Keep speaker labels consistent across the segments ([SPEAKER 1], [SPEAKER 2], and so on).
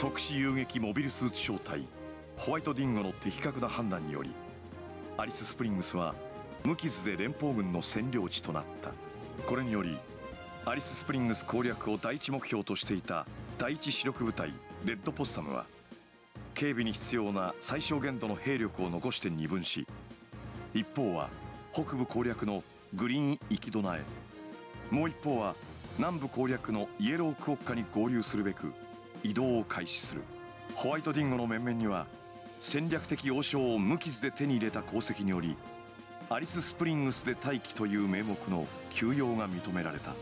[SPEAKER 1] 特殊遊撃モビルスーツ小隊ホワイトディンゴの的確な判断により、アリススプリングスは無傷で連邦軍の占領地となった。これによりアリススプリングス攻略を第一目標としていた第一主力部隊レッドポッサムは、警備に必要な最小限度の兵力を残して二分し、一方は北部攻略のグリーンイキドナへ、もう一方は南部攻略のイエロークオッカに合流するべく移動を開始する。ホワイトディンゴの面々には戦略的要衝を無傷で手に入れた功績により、アリススプリングスで待機という名目の休養が認められた。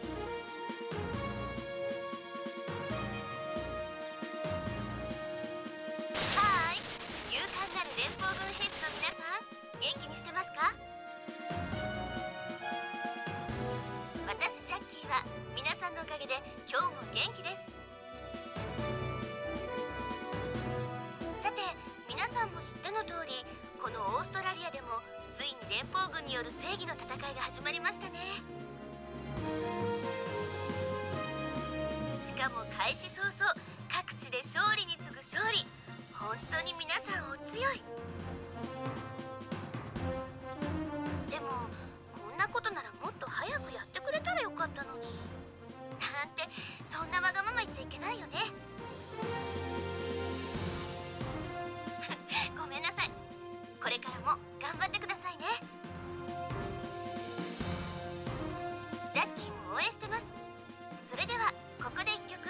[SPEAKER 2] 勇敢なる連邦軍兵士の皆さん、元気にしてますか？私ジャッキーは皆さんのおかげで今日も元気です。さて、皆さんも知っての通り、このオーストラリアでもついに連邦軍による正義の戦いが始まりましたね。しかも開始早々、各地で勝利に次ぐ勝利。本当に皆さんお強い。でもこんなことならもっと早くやってくれたらよかったのに。なんて、そんなわがまま言っちゃいけないよね。ごめんなさい。これからも頑張ってくださいね。ジャッキーも応援してます。それではここで一曲。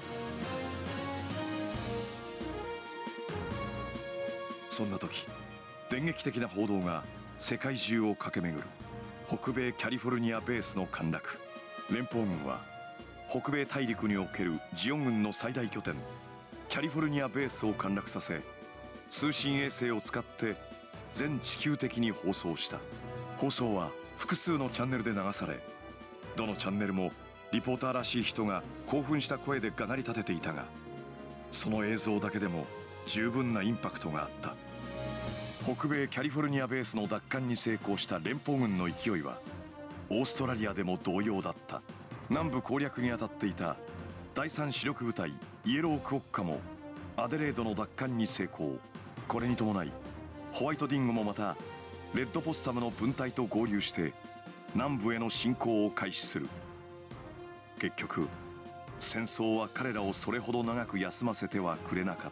[SPEAKER 1] そんな時、電撃的な報道が世界中を駆け巡る。北米キャリフォルニアベースの陥落。連邦軍は北米大陸におけるジオン軍の最大拠点キャリフォルニアベースを陥落させ、通信衛星を使って全地球的に放送した。放送は複数のチャンネルで流され、どのチャンネルもリポーターらしい人が興奮した声でがなり立てていたが、その映像だけでも十分なインパクトがあった。北米キャリフォルニアベースの奪還に成功した連邦軍の勢いはオーストラリアでも同様だった。南部攻略に当たっていた第三主力部隊イエロークオッカもアデレードの奪還に成功。これに伴いホワイトディンゴもまたレッドポッサムの分隊と合流して南部への侵攻を開始する。結局戦争は彼らをそれほど長く休ませてはくれなかった。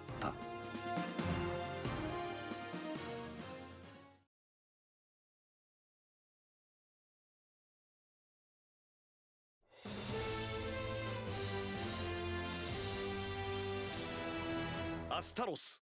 [SPEAKER 1] アスタロス。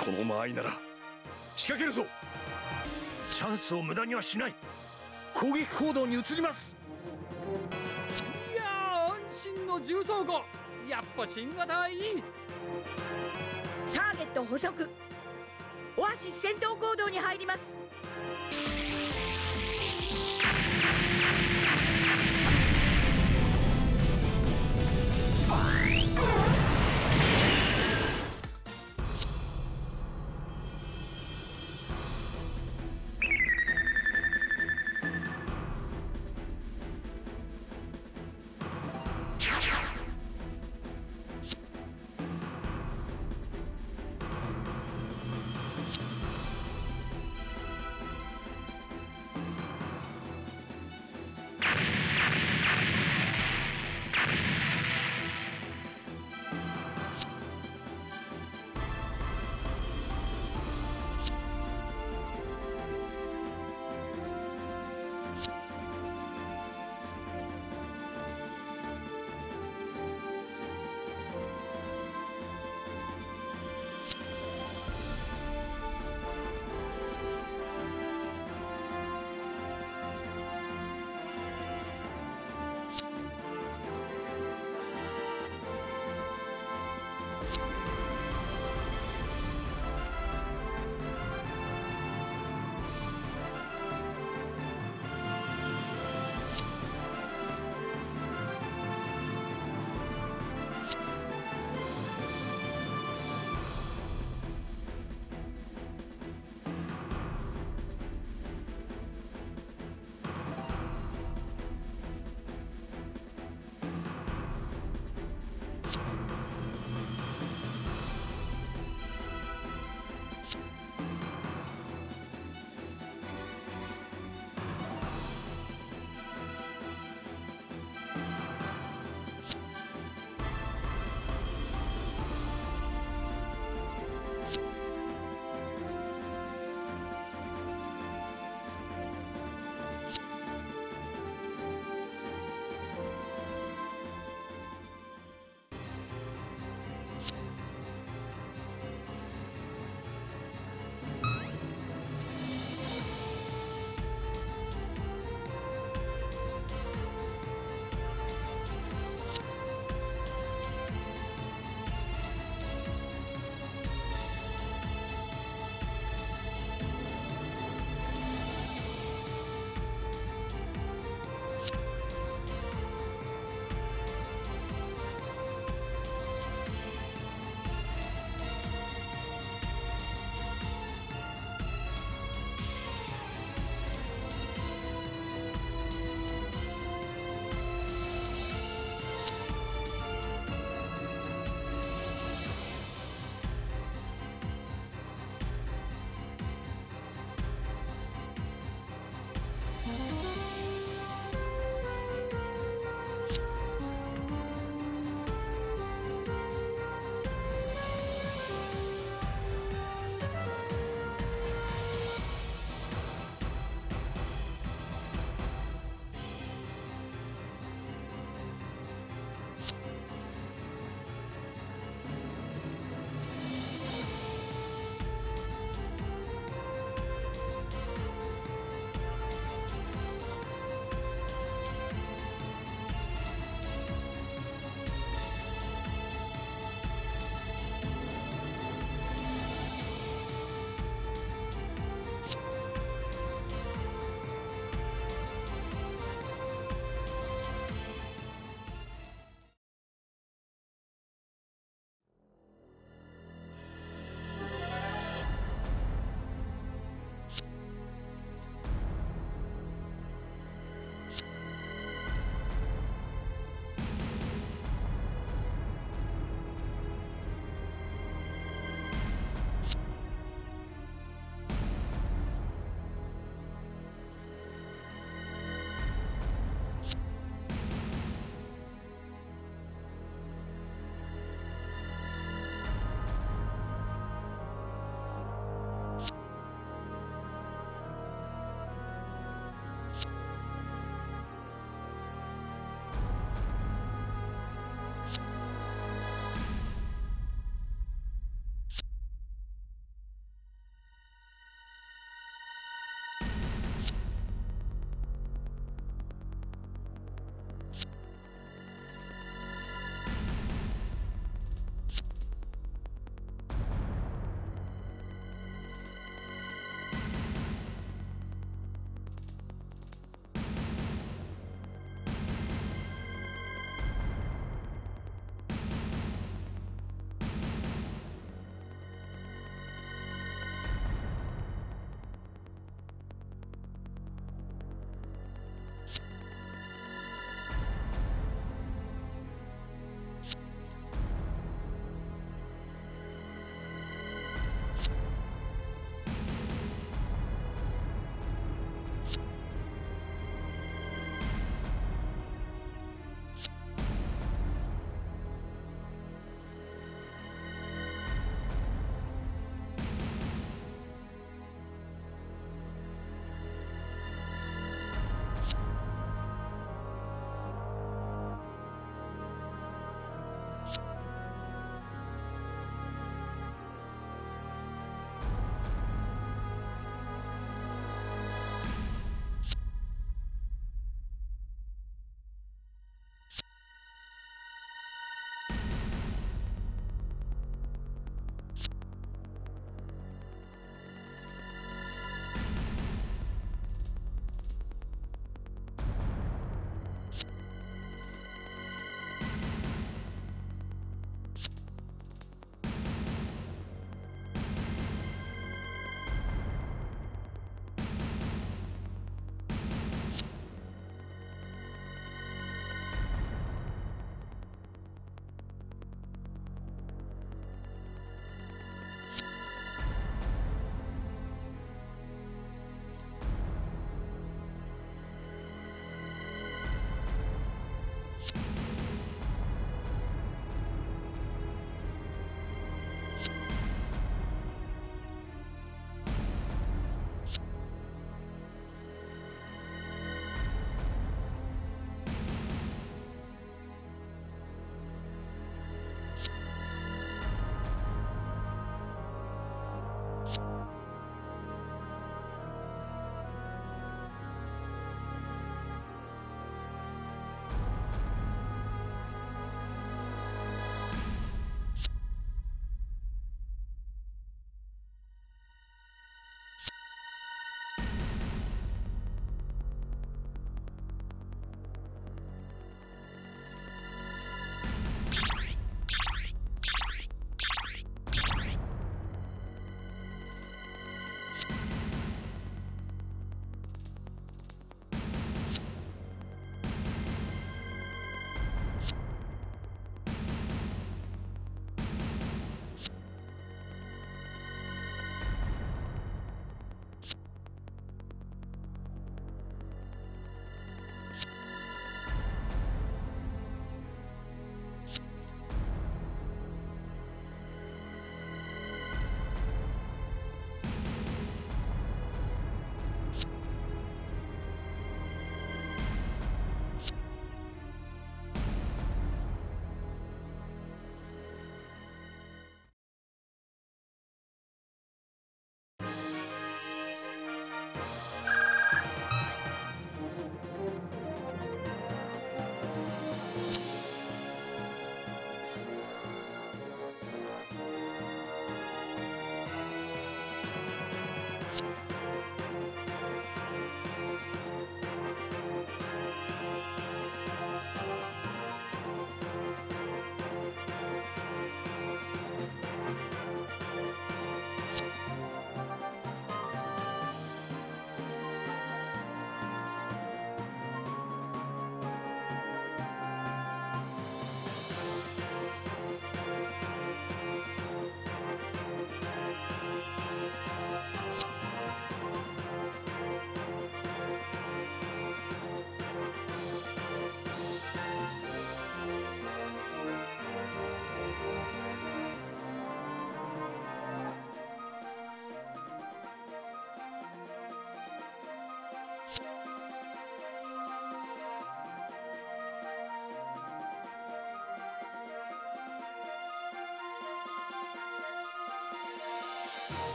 [SPEAKER 1] この間合いなら仕掛けるぞ。チャンスを無駄にはしない。攻撃行動に移ります。
[SPEAKER 3] いやー、安心の重装護、やっぱ新型いい。
[SPEAKER 4] ターゲット捕捉。オアシス戦闘行動に入ります。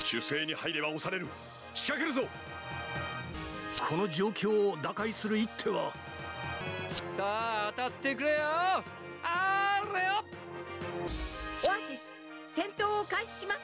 [SPEAKER 1] 守勢に入れば押される。仕掛けるぞ。
[SPEAKER 5] この状況を打開する一手は。
[SPEAKER 3] さあ当たってくれよ。あれよ。
[SPEAKER 4] オアシス戦闘を開始します。